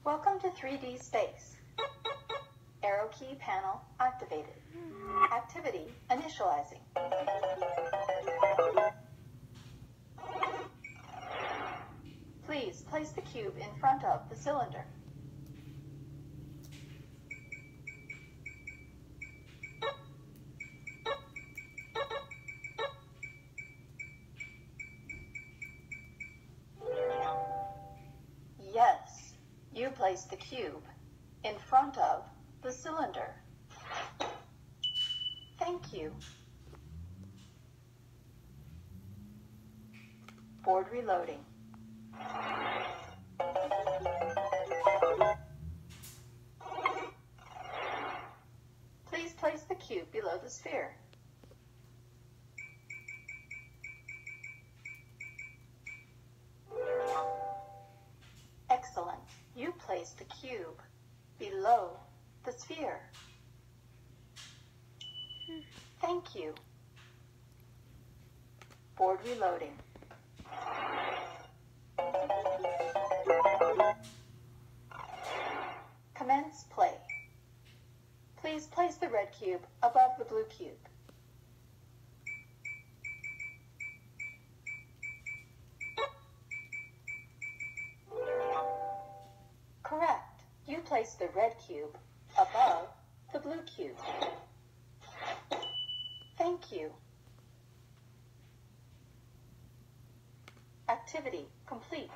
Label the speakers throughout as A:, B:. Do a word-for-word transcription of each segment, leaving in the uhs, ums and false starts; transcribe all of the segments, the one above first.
A: Welcome to three D space. Arrow key panel activated. Activity initializing. Please place the cube in front of the cylinder. Yes, you place the cube in front of the cylinder. Thank you. Board reloading. Please place the cube below the sphere. Excellent. You placed the cube below the sphere. Thank you. Board reloading. Commence play. Please place the red cube above the blue cube. Correct. You place the red cube above the blue cube. Thank you. Activity complete.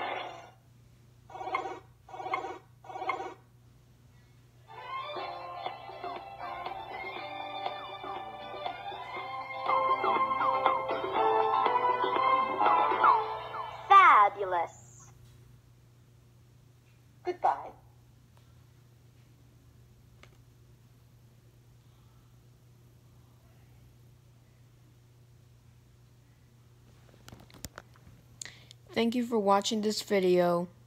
B: Fabulous.
A: Goodbye.
C: Thank you for watching this video.